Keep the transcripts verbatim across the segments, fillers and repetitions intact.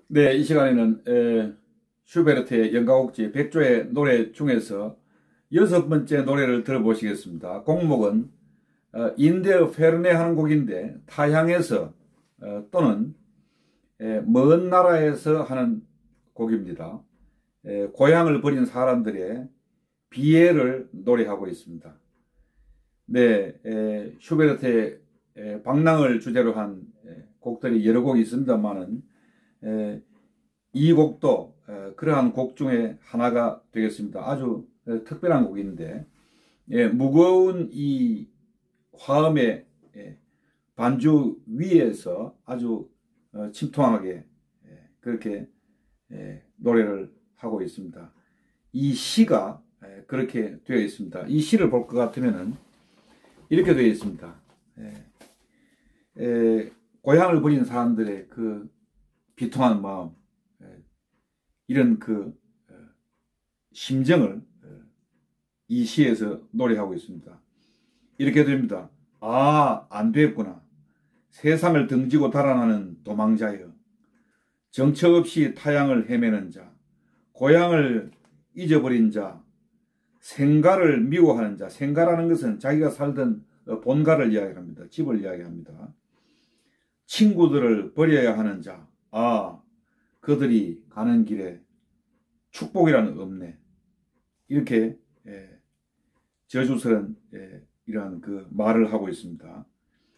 네, 이 시간에는 에, 슈베르트의 연가곡지 백조의 노래 중에서 여섯 번째 노래를 들어보시겠습니다. 곡목은 어, 인데 페르네 하는 곡인데 타향에서 어, 또는 에, 먼 나라에서 하는 곡입니다. 에, 고향을 버린 사람들의 비애를 노래하고 있습니다. 네, 에, 슈베르트의 에, 방랑을 주제로 한 에, 곡들이 여러 곡이 있습니다만은 에, 이 곡도 에, 그러한 곡 중에 하나가 되겠습니다. 아주 에, 특별한 곡인데 예, 무거운 이 화음의 예, 반주 위에서 아주 어, 침통하게 예, 그렇게 예, 노래를 하고 있습니다. 이 시가 예, 그렇게 되어 있습니다. 이 시를 볼 것 같으면은 이렇게 되어 있습니다. 예, 예, 고향을 버린 사람들의 그 비통한 마음, 예, 이런 그 어, 심정을 어, 이 시에서 노래하고 있습니다. 이렇게 됩니다. 아, 안 됐구나. 세상을 등지고 달아나는 도망자여, 정처 없이 타향을 헤매는 자, 고향을 잊어버린 자, 생가를 미워하는 자. 생가라는 것은 자기가 살던 본가를 이야기합니다. 집을 이야기합니다. 친구들을 버려야 하는 자. 아, 그들이 가는 길에 축복이라는 없네. 이렇게 예, 저주스런 예, 이러한 그 말을 하고 있습니다.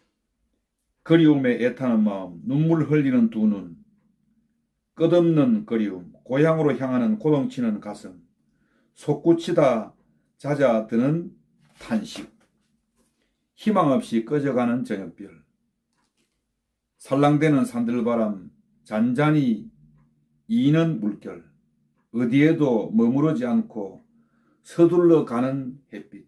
그리움에 애타는 마음, 눈물 흘리는 두 눈, 끝없는 그리움, 고향으로 향하는 고동치는 가슴, 솟구치다 잦아드는 탄식, 희망 없이 꺼져가는 저녁별, 살랑대는 산들바람, 잔잔히 이는 물결, 어디에도 머무르지 않고 서둘러 가는 햇빛.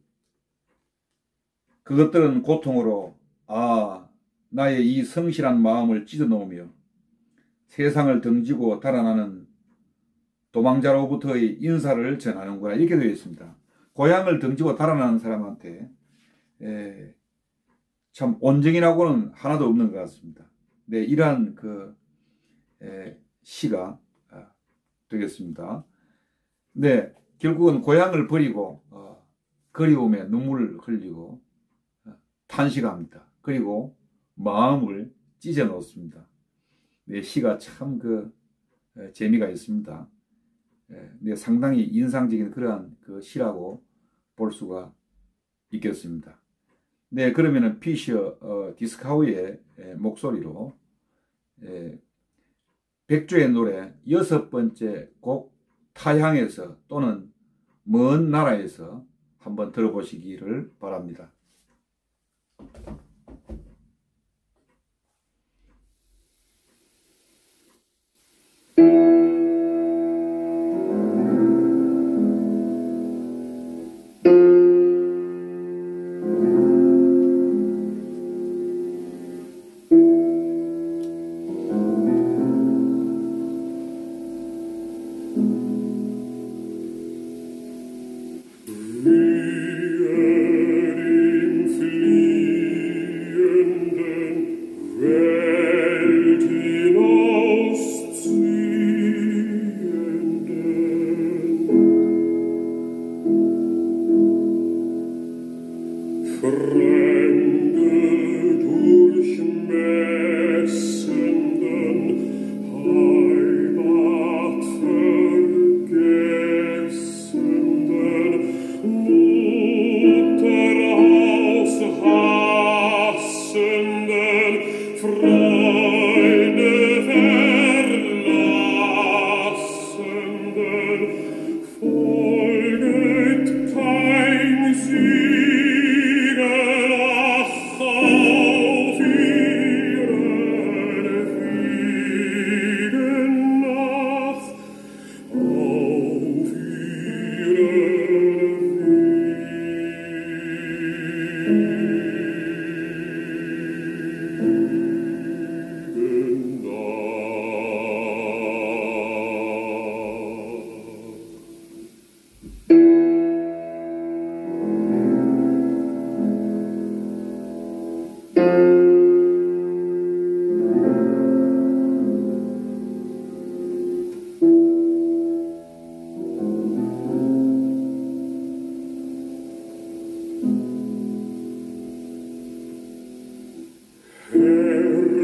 그것들은 고통으로 아, 나의 이 성실한 마음을 찢어놓으며 세상을 등지고 달아나는 도망자로부터의 인사를 전하는구나. 이렇게 되어 있습니다. 고향을 등지고 달아나는 사람한테 에, 참 온정이라고는 하나도 없는 것 같습니다. 네, 이러한 그 에, 시가 아, 되겠습니다. 네, 결국은 고향을 버리고 어, 그리움에 눈물을 흘리고 어, 탄식합니다. 그리고 마음을 찢어 놓습니다. 네, 시가 참 그 재미가 있습니다. 네, 상당히 인상적인 그러한 그 시라고 볼 수가 있겠습니다. 네, 그러면은 피셔 어, 디스카우의 에, 목소리로 에, 백조의 노래 여섯 번째 곡 타향에서 또는 먼 나라에서 한번 들어보시기를 바랍니다.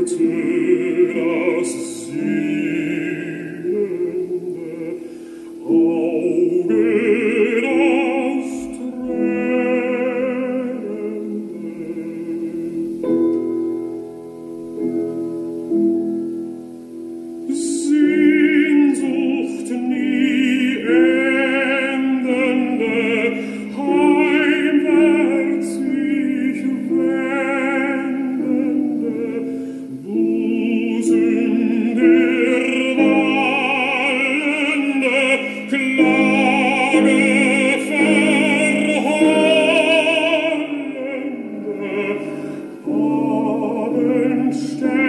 Stern